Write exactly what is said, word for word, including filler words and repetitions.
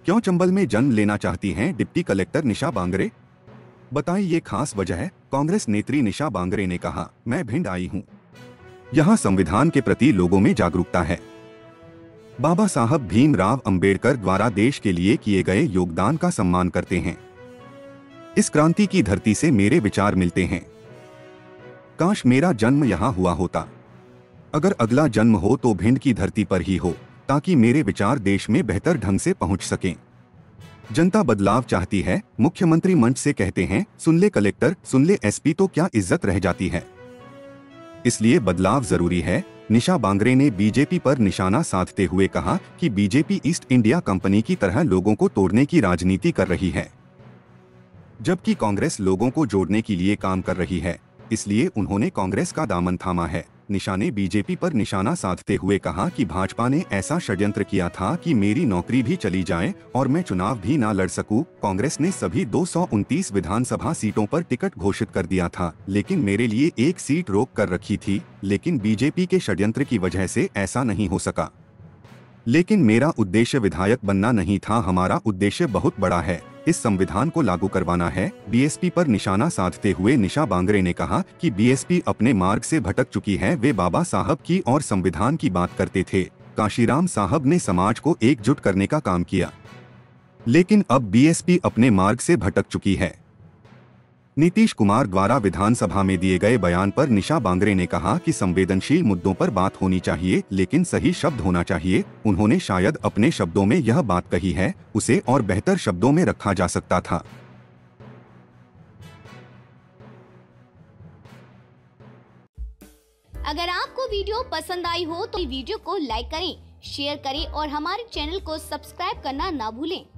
क्यों चंबल में जन्म लेना चाहती हैं डिप्टी कलेक्टर निशा बांगरे? बताएं ये खास वजह है। कांग्रेस नेत्री निशा बांगरे ने कहा, मैं भिंड आई हूँ। यहाँ संविधान के प्रति लोगों में जागरूकता है। बाबा साहब भीमराव अंबेडकर द्वारा देश के लिए किए गए योगदान का सम्मान करते हैं। इस क्रांति की धरती से मेरे विचार मिलते हैं। काश मेरा जन्म यहाँ हुआ होता। अगर अगला जन्म हो तो भिंड की धरती पर ही हो, ताकि मेरे विचार देश में बेहतर ढंग से पहुंच सकें। जनता बदलाव चाहती है। मुख्यमंत्री मंच से कहते हैं, सुन ले कलेक्टर, सुन ले एसपी, तो क्या इज्जत रह जाती है। इसलिए बदलाव जरूरी है। निशा बांगरे ने बीजेपी पर निशाना साधते हुए कहा कि बीजेपी ईस्ट इंडिया कंपनी की तरह लोगों को तोड़ने की राजनीति कर रही है, जबकि कांग्रेस लोगों को जोड़ने के लिए काम कर रही है। इसलिए उन्होंने कांग्रेस का दामन थामा है। निशा ने बीजेपी पर निशाना साधते हुए कहा कि भाजपा ने ऐसा षड्यंत्र किया था कि मेरी नौकरी भी चली जाए और मैं चुनाव भी ना लड़ सकूं। कांग्रेस ने सभी दो सौ उनतीस विधानसभा सीटों पर टिकट घोषित कर दिया था, लेकिन मेरे लिए एक सीट रोक कर रखी थी। लेकिन बीजेपी के षड्यंत्र की वजह से ऐसा नहीं हो सका। लेकिन मेरा उद्देश्य विधायक बनना नहीं था, हमारा उद्देश्य बहुत बड़ा है, इस संविधान को लागू करवाना है। बीएसपी पर निशाना साधते हुए निशा बांगरे ने कहा कि बीएसपी अपने मार्ग से भटक चुकी है। वे बाबा साहब की और संविधान की बात करते थे। काशीराम साहब ने समाज को एकजुट करने का काम किया, लेकिन अब बीएसपी अपने मार्ग से भटक चुकी है। नीतीश कुमार द्वारा विधानसभा में दिए गए बयान पर निशा बांगरे ने कहा कि संवेदनशील मुद्दों पर बात होनी चाहिए, लेकिन सही शब्द होना चाहिए। उन्होंने शायद अपने शब्दों में यह बात कही है, उसे और बेहतर शब्दों में रखा जा सकता था। अगर आपको वीडियो पसंद आई हो तो वीडियो को लाइक करें, शेयर करें और हमारे चैनल को सब्सक्राइब करना ना भूलें।